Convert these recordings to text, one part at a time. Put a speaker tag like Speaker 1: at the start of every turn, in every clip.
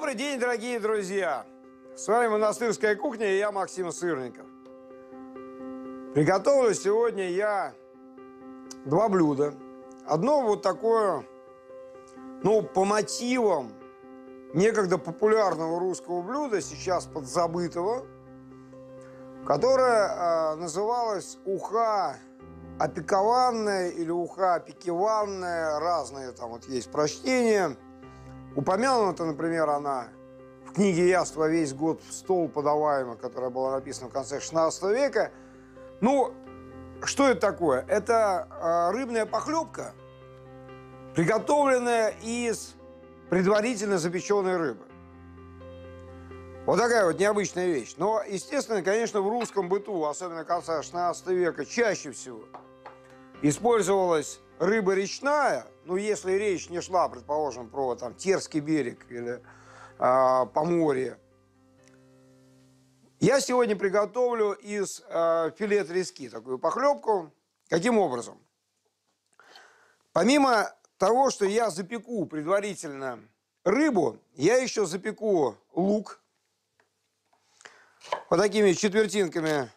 Speaker 1: Добрый день, дорогие друзья! С вами Монастырская кухня и я, Максим Сырников. Приготовлю сегодня я два блюда. Одно вот такое, по мотивам некогда популярного русского блюда, сейчас подзабытого, которое называлось уха опекованная или уха опекиванная. Разные там вот есть прочтения. Упомянута, например, она в книге «Яство весь год в стол подаваема», которая была написана в конце 16 века. Ну, что это такое? Это рыбная похлебка, приготовленная из предварительно запеченной рыбы. Вот такая вот необычная вещь. Но, естественно, конечно, в русском быту, особенно конца 16 века, чаще всего использовалась рыба речная. Ну, если речь не шла, предположим, про там Терский берег или Поморье. Я сегодня приготовлю из филе трески такую похлебку. Каким образом? Помимо того, что я запеку предварительно рыбу, я еще запеку лук. Вот такими четвертинками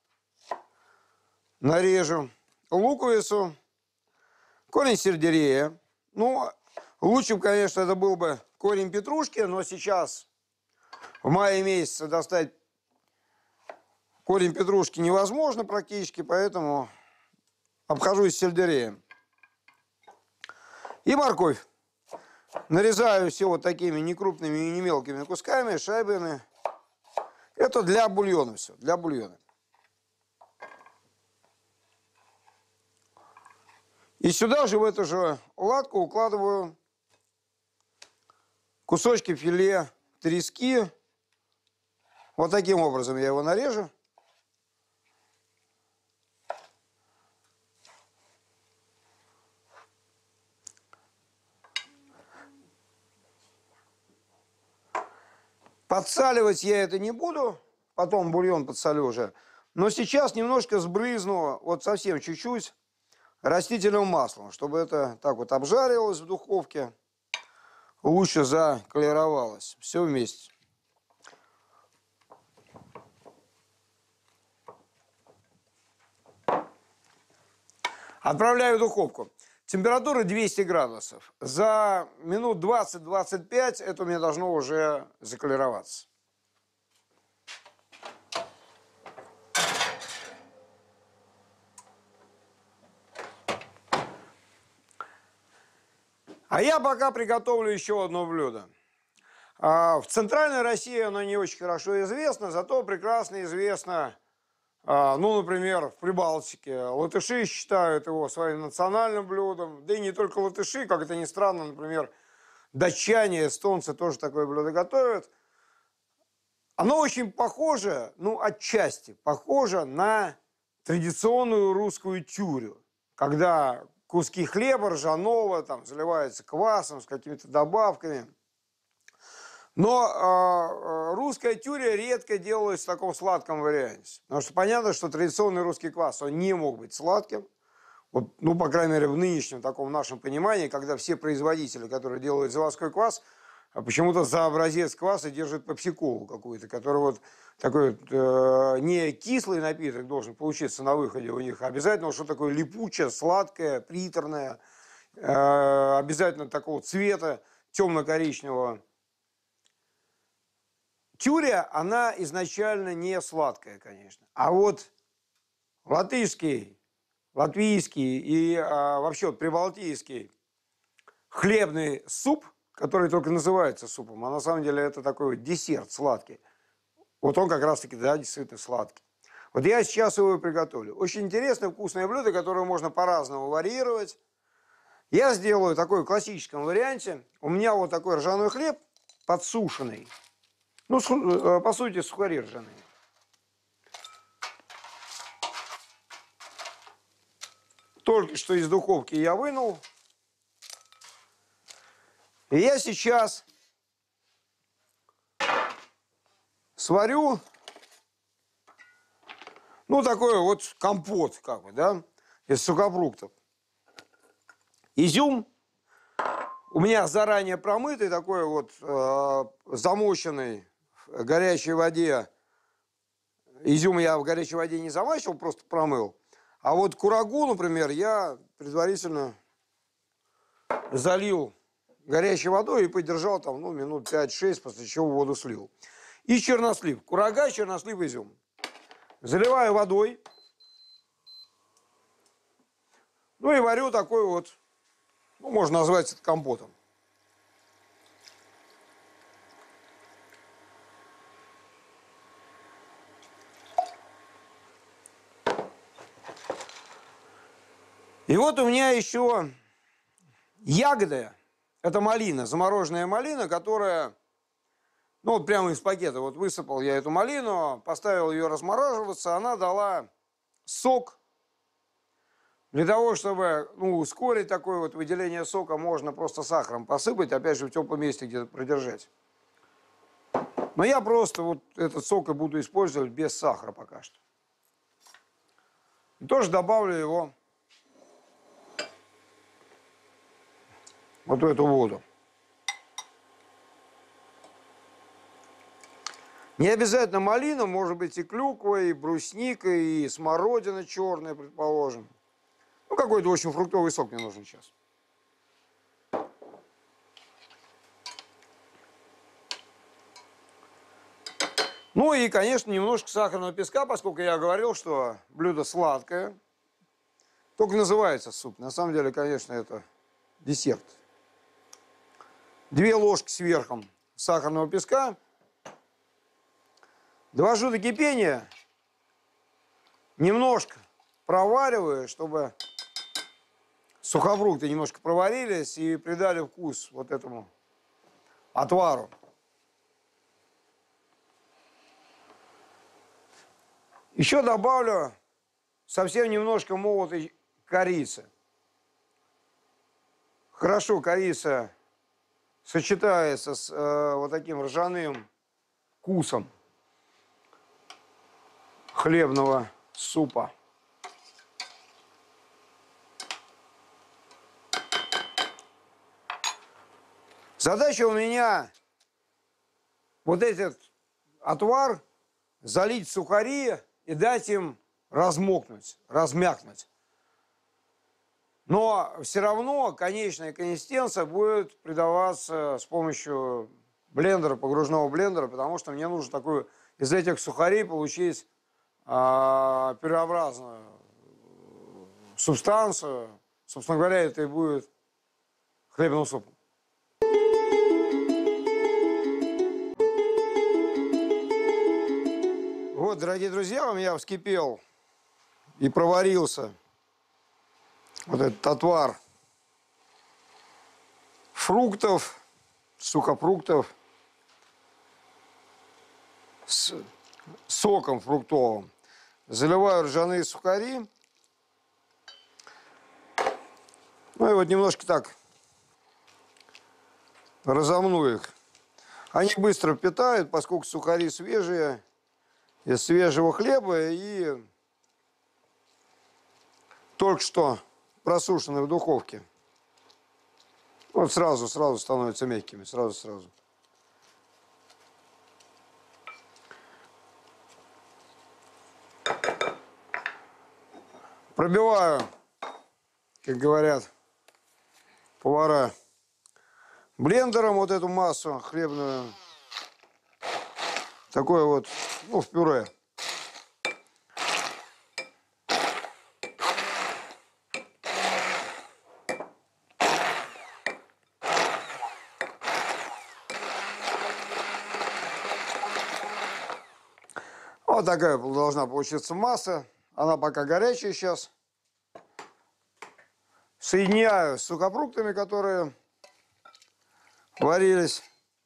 Speaker 1: нарежу луковицу, корень сельдерея. Ну, лучше, конечно, это был бы корень петрушки, но сейчас в мае месяце достать корень петрушки невозможно практически, поэтому обхожусь сельдереем. И морковь. Нарезаю все вот такими некрупными и не мелкими кусками, шайбами. Это для бульона все, для бульона. И сюда же, в эту же латку, укладываю кусочки филе трески. Вот таким образом я его нарежу. Подсаливать я это не буду, потом бульон подсолю уже. Но сейчас немножко сбрызну, вот совсем чуть-чуть, растительным маслом, чтобы это так вот обжарилось в духовке, лучше заколеровалось. Все вместе. Отправляю в духовку. Температура 200 градусов. За минут 20-25 это у меня должно уже заколероваться. А я пока приготовлю еще одно блюдо. В Центральной России оно не очень хорошо известно, зато прекрасно известно, например, в Прибалтике. Латыши считают его своим национальным блюдом. Да и не только латыши, как это ни странно, например, датчане, эстонцы тоже такое блюдо готовят. Оно очень похоже, отчасти похоже на традиционную русскую тюрю, когда куски хлеба ржаного там заливаются квасом с какими-то добавками. Но русская тюря редко делалась в таком сладком варианте. Потому что понятно, что традиционный русский квас, он не мог быть сладким. Вот, по крайней мере, в нынешнем таком нашем понимании, когда все производители, которые делают заводской квас, почему-то за образец кваса держат пепси-колу какую-то, который вот такой вот не кислый напиток должен получиться на выходе у них, а обязательно что такое липучее, сладкое, приторное, обязательно такого цвета, темно-коричневого. Тюря, она изначально не сладкая, конечно. А вот латышский, латвийский и вообще прибалтийский хлебный суп, который только называется супом, а на самом деле это такой вот десерт сладкий. Вот он как раз-таки, да, действительно сладкий. Вот я сейчас его и приготовлю. Очень интересное, вкусное блюдо, которое можно по-разному варьировать. Я сделаю такой в классическом варианте. У меня вот такой ржаной хлеб подсушенный. По сути, сухари ржаные. Только что из духовки я вынул. И я сейчас сварю, такой вот компот, как бы, да, из сухофруктов. Изюм, у меня заранее промытый, такой вот замоченный в горячей воде. Изюм я в горячей воде не замачивал, просто промыл. А вот курагу, например, я предварительно залил горячей водой и подержал там, ну, минут 5-6, после чего воду слил. И чернослив. Курага, чернослив, изюм. Заливаю водой. Ну и варю такой вот, ну, можно назвать это компотом. И вот у меня еще ягоды. Это малина, замороженная малина, которая, ну вот прямо из пакета, вот высыпал я эту малину, поставил ее размораживаться, она дала сок. Для того, чтобы, ну, ускорить такое вот выделение сока, можно просто сахаром посыпать, опять же в теплом месте где-то продержать. Но я просто вот этот сок и буду использовать без сахара пока что. И тоже добавлю его вот в эту воду. Не обязательно малина, может быть и клюква, и брусника, и смородина черная, предположим. Ну, какой-то очень фруктовый сок мне нужен сейчас. Ну и, конечно, немножко сахарного песка, поскольку я говорил, что блюдо сладкое. Только называется суп. На самом деле, конечно, это десерт. 2 ложки сверху сахарного песка. Довожу до кипения. Немножко провариваю, чтобы сухофрукты немножко проварились и придали вкус вот этому отвару. Еще добавлю совсем немножко молотой корицы. Хорошо корица сочетается с вот таким ржаным вкусом хлебного супа. Задача у меня вот этот отвар залить в сухари и дать им размокнуть, размякнуть. Но все равно конечная консистенция будет придаваться с помощью блендера, погружного блендера, потому что мне нужно такую из этих сухарей получить пюреобразную субстанцию. Собственно говоря, это и будет хлебным супом. Вот, дорогие друзья, у меня вскипел и проварился вот этот отвар фруктов, сухофруктов с соком фруктовым. Заливаю ржаные сухари. Ну и вот немножко так разомну их. Они быстро впитают, поскольку сухари свежие, из свежего хлеба и только что просушенные в духовке. Вот сразу становятся мягкими, сразу. Пробиваю, как говорят повара, блендером вот эту массу хлебную. Такое вот, ну, в пюре. Вот такая должна получиться масса. Она пока горячая сейчас. Соединяю с сухофруктами, которые варились.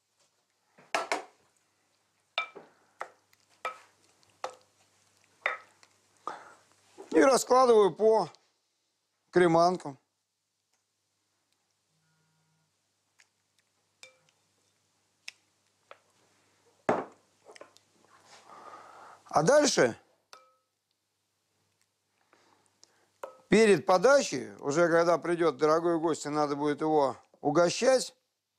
Speaker 1: И раскладываю по креманкам. А дальше, перед подачей, уже когда придет дорогой гость, и надо будет его угощать,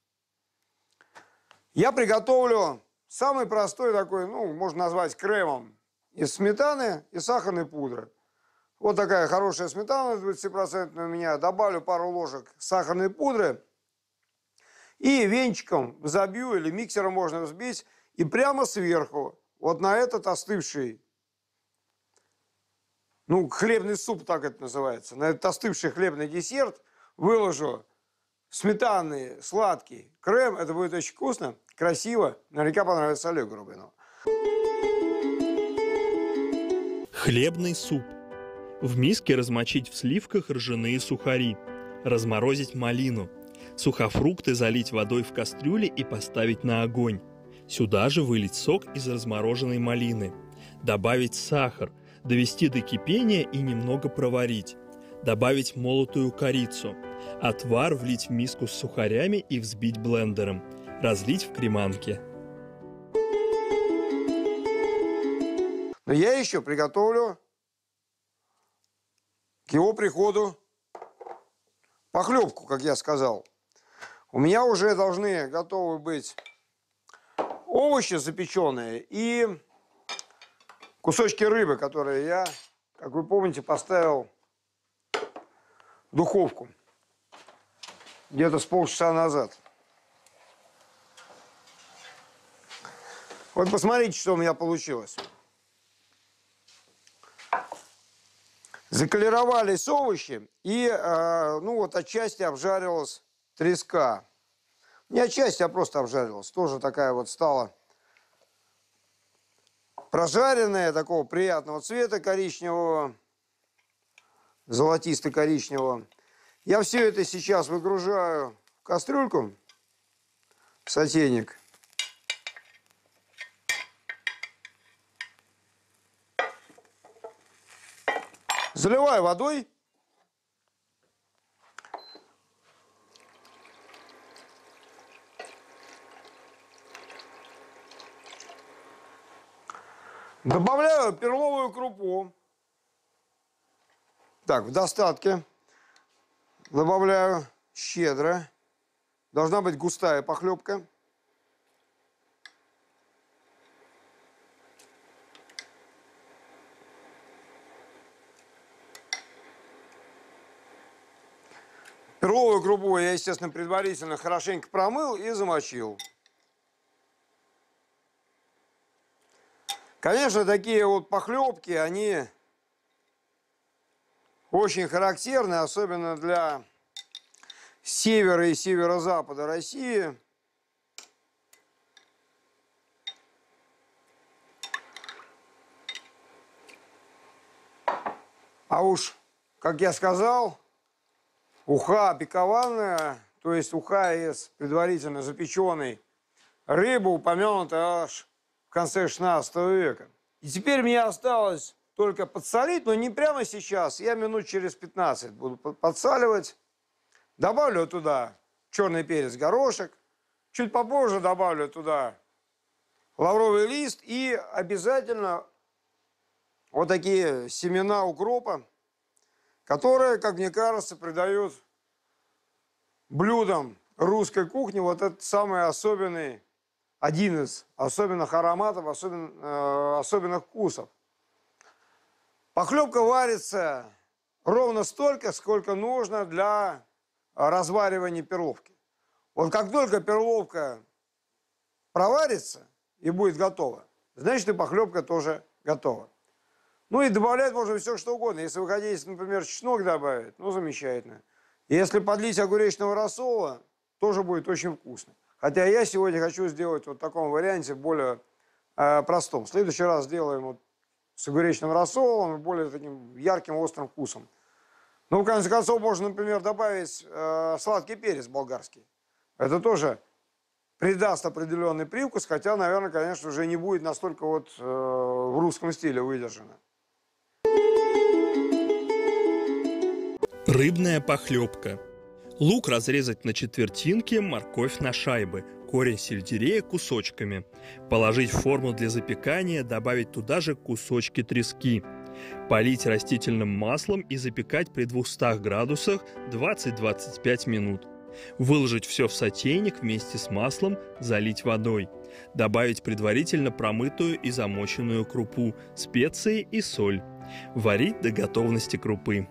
Speaker 1: я приготовлю самый простой такой, ну, можно назвать кремом из сметаны и сахарной пудры. Вот такая хорошая сметана 20% у меня. Добавлю пару ложек сахарной пудры и венчиком забью, или миксером можно взбить, и прямо сверху, вот на этот остывший, ну, хлебный суп, так это называется, на этот остывший хлебный десерт выложу сметанный сладкий крем. Это будет очень вкусно, красиво. Наверняка понравится Олегу Рубинову.
Speaker 2: Хлебный суп. В миске размочить в сливках ржаные сухари. Разморозить малину. Сухофрукты залить водой в кастрюле и поставить на огонь. Сюда же вылить сок из размороженной малины. Добавить сахар, довести до кипения и немного проварить. Добавить молотую корицу. Отвар влить в миску с сухарями и взбить блендером. Разлить в креманке.
Speaker 1: Но я еще приготовлю к его приходу похлебку, как я сказал. У меня уже должны готовы быть овощи запеченные и кусочки рыбы, которые я, как вы помните, поставил в духовку где-то с полчаса назад. Вот посмотрите, что у меня получилось. Заколеровались овощи, и, ну вот, отчасти обжарилась треска. Не отчасти, а просто обжарилась. Тоже такая вот стала прожаренная, такого приятного цвета коричневого, золотисто-коричневого. Я все это сейчас выгружаю в кастрюльку, в сотейник. Заливаю водой. Добавляю перловую крупу. Так, в достатке. Добавляю щедро. Должна быть густая похлебка. Перловую крупу я, естественно, предварительно хорошенько промыл и замочил. Конечно, такие вот похлебки, они очень характерны, особенно для севера и северо-запада России. А уж, как я сказал, уха пикованная, то есть уха из предварительно запеченной рыбы, упомянута аж в конце 16 века. И теперь мне осталось только подсолить, но не прямо сейчас. Я минут через 15 буду подсаливать. Добавлю туда черный перец, горошек. Чуть попозже добавлю туда лавровый лист и обязательно вот такие семена укропа, которые, как мне кажется, придают блюдам русской кухни вот этот самый особенный, один из особенных ароматов, особенных вкусов. Похлебка варится ровно столько, сколько нужно для разваривания перловки. Вот как только перловка проварится и будет готова, значит и похлебка тоже готова. Ну и добавлять можно все, что угодно. Если вы хотите, например, чеснок добавить, ну замечательно. Если подлить огуречного рассола, тоже будет очень вкусно. Хотя я сегодня хочу сделать вот в таком варианте, более простом. В следующий раз сделаем вот с огуречным рассолом и более таким ярким, острым вкусом. Ну, в конце концов, можно, например, добавить сладкий перец болгарский. Это тоже придаст определенный привкус, хотя, наверное, конечно, уже не будет настолько вот в русском стиле выдержано.
Speaker 2: Рыбная похлебка. Лук разрезать на четвертинки, морковь на шайбы, корень сельдерея кусочками. Положить в форму для запекания, добавить туда же кусочки трески. Полить растительным маслом и запекать при 200 градусах 20-25 минут. Выложить все в сотейник вместе с маслом, залить водой. Добавить предварительно промытую и замоченную крупу, специи и соль. Варить до готовности крупы.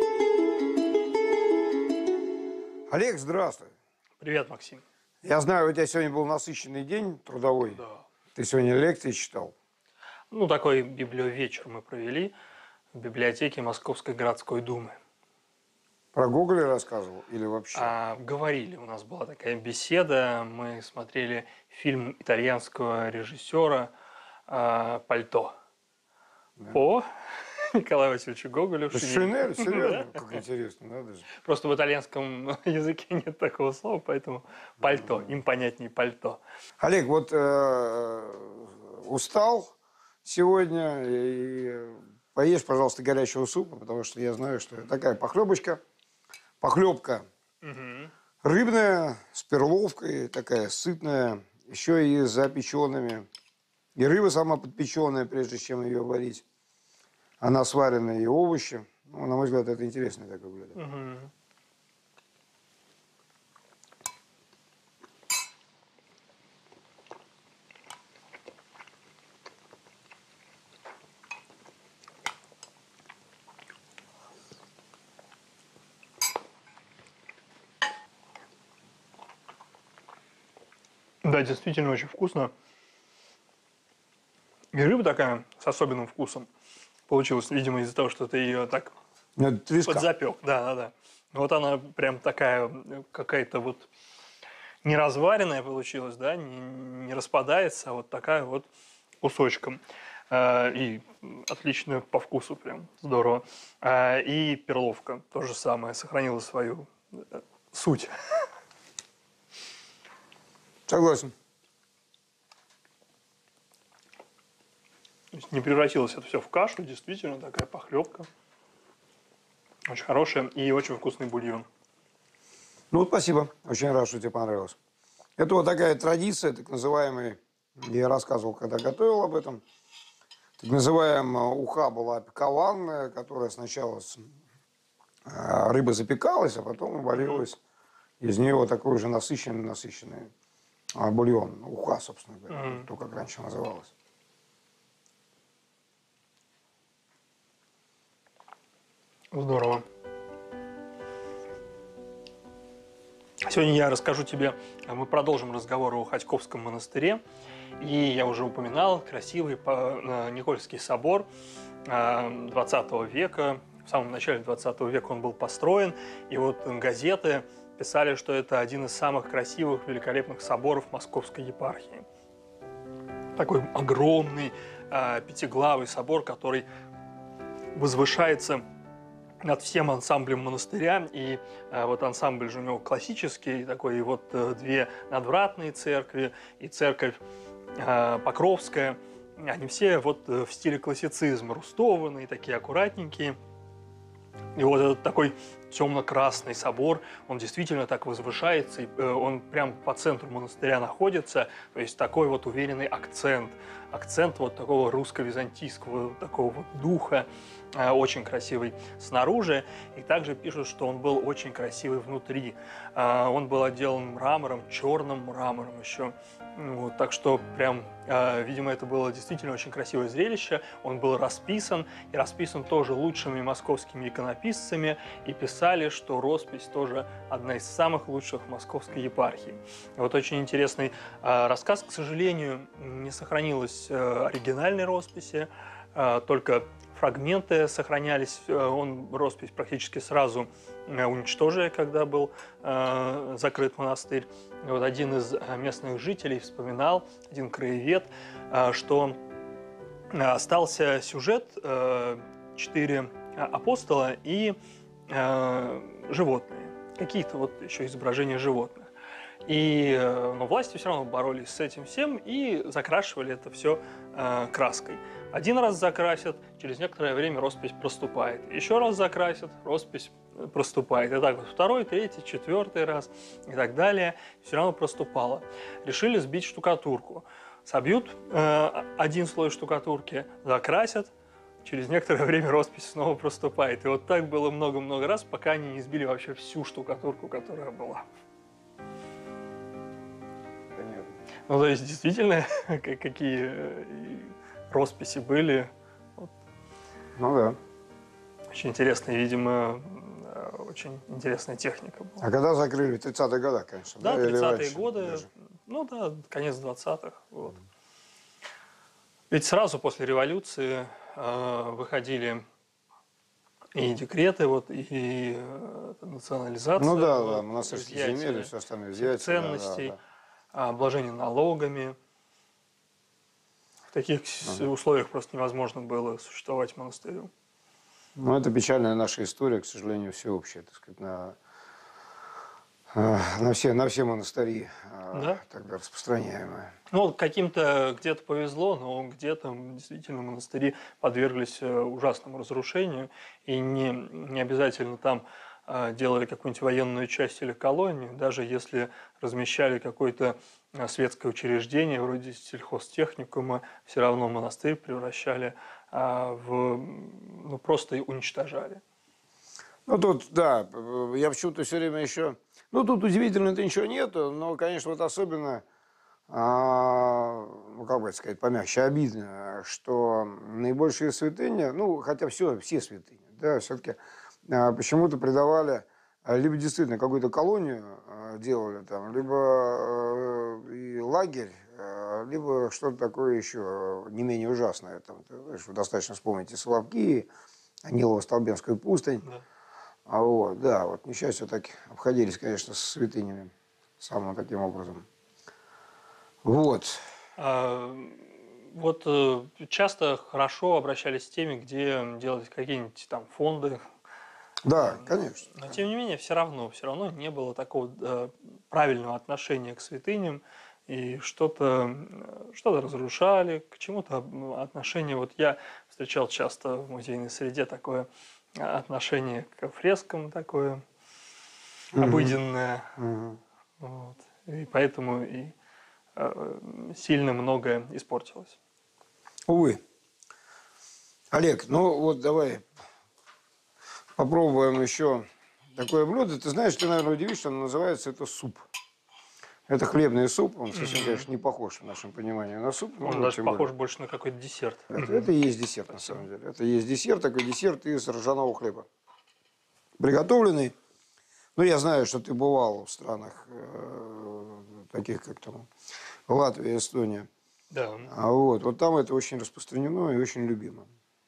Speaker 1: Олег, здравствуй.
Speaker 2: Привет, Максим.
Speaker 1: Я знаю, у тебя сегодня был насыщенный день трудовой.
Speaker 2: Да.
Speaker 1: Ты сегодня лекции читал.
Speaker 2: Ну, такой библиовечер мы провели в библиотеке Московской городской думы.
Speaker 1: Про Гоголя рассказывал или вообще?
Speaker 2: Говорили, у нас была такая беседа, мы смотрели фильм итальянского режиссера «Пальто» по Николаю Васильевичу Гоголю.
Speaker 1: Шинель, серьезно? Как интересно, надо же.
Speaker 2: Просто в итальянском языке нет такого слова, поэтому пальто, им понятнее пальто.
Speaker 1: Олег, вот устал сегодня и поешь, пожалуйста, горячего супа, потому что я знаю, что такая похлебочка. Похлебка рыбная, с перловкой, такая сытная, еще и с запеченными. И рыба сама подпеченная, прежде чем ее варить. Она сваренная, и овощи. Ну, на мой взгляд, это интересное такое блюдо.
Speaker 2: Да, действительно очень вкусно. И рыба такая с особенным вкусом получилась, видимо, из-за того, что ты ее так
Speaker 1: Это треска.
Speaker 2: подзапек. Да. Вот она прям такая какая-то вот не разваренная получилась, да, не распадается, а вот такая вот кусочком. И отлично по вкусу прям, здорово. И перловка то же самое, сохранила свою суть.
Speaker 1: Согласен.
Speaker 2: То есть не превратилось это все в кашу, действительно такая похлебка. Очень хорошая и очень вкусный бульон.
Speaker 1: Ну, спасибо. Очень рад, что тебе понравилось. Это вот такая традиция, так называемая, я рассказывал, когда готовил об этом, так называемая уха была пикованная, которая сначала рыба запекалась, а потом варилась из нее вот такой уже насыщенный бульон. Уха, собственно говоря, то, как раньше называлось.
Speaker 2: Здорово. Сегодня я расскажу тебе, мы продолжим разговор о Хотьковском монастыре. И я уже упоминал красивый Никольский собор 20 века. В самом начале 20 века он был построен. И вот газеты писали, что это один из самых красивых, великолепных соборов Московской епархии. Такой огромный пятиглавый собор, который возвышается над всем ансамблем монастыря, и вот ансамбль же у него классический, такой, и вот две надвратные церкви, и церковь Покровская, они все вот в стиле классицизма, рустованные, такие аккуратненькие. И вот этот такой темно-красный собор, он действительно так возвышается, и он прям по центру монастыря находится, то есть такой вот уверенный акцент вот такого русско-византийского такого вот духа, очень красивый снаружи, и также пишут, что он был очень красивый внутри. Он был отделан мрамором, черным мрамором еще. Вот, так что прям, видимо, это было действительно очень красивое зрелище. Он был расписан, и расписан тоже лучшими московскими иконописцами, и писали, что роспись тоже одна из самых лучших в Московской епархии. И вот очень интересный рассказ, к сожалению, не сохранилось оригинальной росписи, только фрагменты сохранялись, роспись практически сразу уничтожили, когда был закрыт монастырь. И вот один из местных жителей вспоминал, один краевед, что остался сюжет 4 апостола и животные, какие-то вот еще изображения животных. Но власти все равно боролись с этим всем и закрашивали это все краской. Один раз закрасят, через некоторое время роспись проступает. Еще раз закрасят, роспись проступает. И так вот второй, третий, четвертый раз и так далее. Все равно проступало. Решили сбить штукатурку. Собьют один слой штукатурки, закрасят. Через некоторое время роспись снова проступает. И вот так было много-много раз, пока они не сбили вообще всю штукатурку, которая была. Ну, то есть, действительно, какие росписи были.
Speaker 1: Ну да.
Speaker 2: Очень интересно, видимо, очень интересная техника была.
Speaker 1: А когда закрыли? В 30-е годы, конечно.
Speaker 2: Да,
Speaker 1: Или
Speaker 2: 30-е
Speaker 1: раньше
Speaker 2: годы,
Speaker 1: даже?
Speaker 2: ну да, конец 20-х. Вот. Ведь сразу после революции выходили и декреты, вот, и национализация,
Speaker 1: Ну да, да,
Speaker 2: вот,
Speaker 1: монастырские
Speaker 2: изъятие
Speaker 1: земли, все остальное
Speaker 2: всех
Speaker 1: взять. Да, да,
Speaker 2: ценностей,
Speaker 1: да.
Speaker 2: обложение налогами. В таких условиях просто невозможно было существовать монастырю.
Speaker 1: Ну, это печальная наша история, к сожалению, всеобщая, так сказать, на все монастыри
Speaker 2: Да?
Speaker 1: тогда распространяемая.
Speaker 2: Ну, каким-то где-то повезло, но где-то действительно монастыри подверглись ужасному разрушению, и не обязательно там делали какую-нибудь военную часть или колонию, даже если размещали какое-то светское учреждение вроде сельхозтехникума, все равно монастырь превращали ну, просто уничтожали.
Speaker 1: Ну, тут, да, я почему-то все время еще... Ну, тут удивительно-то ничего нету, но, конечно, вот особенно, ну, как бы сказать, помягче, обидно, что наибольшие святыни, ну, хотя все святыни, да, все-таки почему-то придавали, либо действительно какую-то колонию делали там, либо и лагерь, либо что-то такое еще не менее ужасное. Там, достаточно вспомнить и Соловки, Нилово-Столбенскую пустынь.
Speaker 2: Да.
Speaker 1: Вот, да, вот несчастья так обходились, конечно, с святынями самым таким образом. Вот.
Speaker 2: Вот часто хорошо обращались с теми, где делались какие-нибудь там фонды.
Speaker 1: Да, конечно.
Speaker 2: Но тем не менее, все равно не было такого правильного отношения к святыням, и что-то разрушали, к чему-то отношение. Вот я встречал часто в музейной среде такое отношение к фрескам, такое обыденное. Вот. И поэтому и сильно многое испортилось.
Speaker 1: Увы. Олег, ну вот давай попробуем еще такое блюдо. Ты знаешь, ты, наверное, удивишься, что оно называется это суп. Это хлебный суп, он совсем, конечно, не похож в нашем понимании на суп.
Speaker 2: Он даже похож больше на какой-то десерт.
Speaker 1: Это и есть десерт, на самом деле. Это и есть десерт, такой десерт из ржаного хлеба. Приготовленный. Ну, я знаю, что ты бывал в странах таких, как там Латвия, Эстония.
Speaker 2: Да.
Speaker 1: Вот там это очень распространено и очень любимо.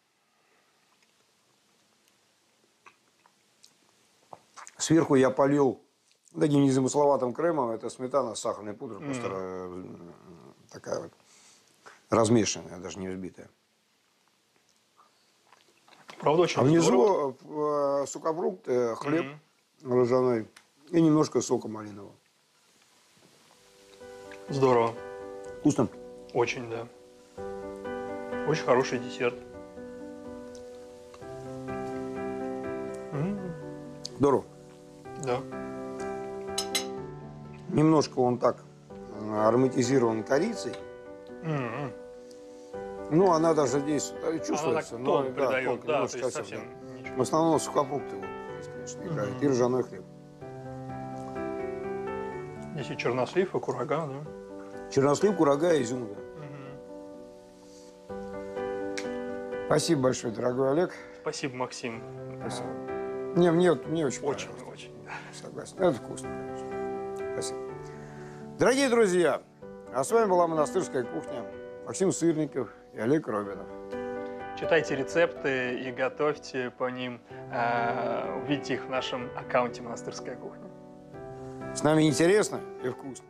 Speaker 1: Сверху я полил таким незамысловатым кремом. Это сметана с сахарной пудрой, просто такая вот размешанная, даже не взбитая.
Speaker 2: Правда, очень
Speaker 1: А
Speaker 2: здорово.
Speaker 1: внизу сухофрукты, хлеб ржаной и немножко сока малинового.
Speaker 2: Здорово.
Speaker 1: Вкусно?
Speaker 2: Очень, да. Очень хороший десерт.
Speaker 1: Здорово.
Speaker 2: Да.
Speaker 1: Немножко он так ароматизирован корицей. Ну, она даже здесь чувствуется.
Speaker 2: Она так тон
Speaker 1: но,
Speaker 2: придает,
Speaker 1: тонко,
Speaker 2: да,
Speaker 1: немножко
Speaker 2: то есть
Speaker 1: совсем,
Speaker 2: совсем
Speaker 1: да.
Speaker 2: ничего.
Speaker 1: В основном сухофрукты вот, здесь, конечно, играют. И ржаной хлеб.
Speaker 2: Здесь и чернослив, и курага, да?
Speaker 1: Чернослив, курага и изюм, да. Спасибо большое, дорогой Олег.
Speaker 2: Спасибо, Максим.
Speaker 1: Спасибо. Мне очень
Speaker 2: Очень,
Speaker 1: понравилось.
Speaker 2: очень. Да.
Speaker 1: Согласен. Это вкусно, конечно. Спасибо. Дорогие друзья, а с вами была «Монастырская кухня». Максим Сырников и Олег Робинов.
Speaker 2: Читайте рецепты и готовьте по ним. Увидите их в нашем аккаунте «Монастырская кухня».
Speaker 1: С нами интересно и вкусно.